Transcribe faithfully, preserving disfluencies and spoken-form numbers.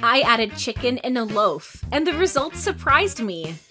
I added chicken in a loaf, and the results surprised me.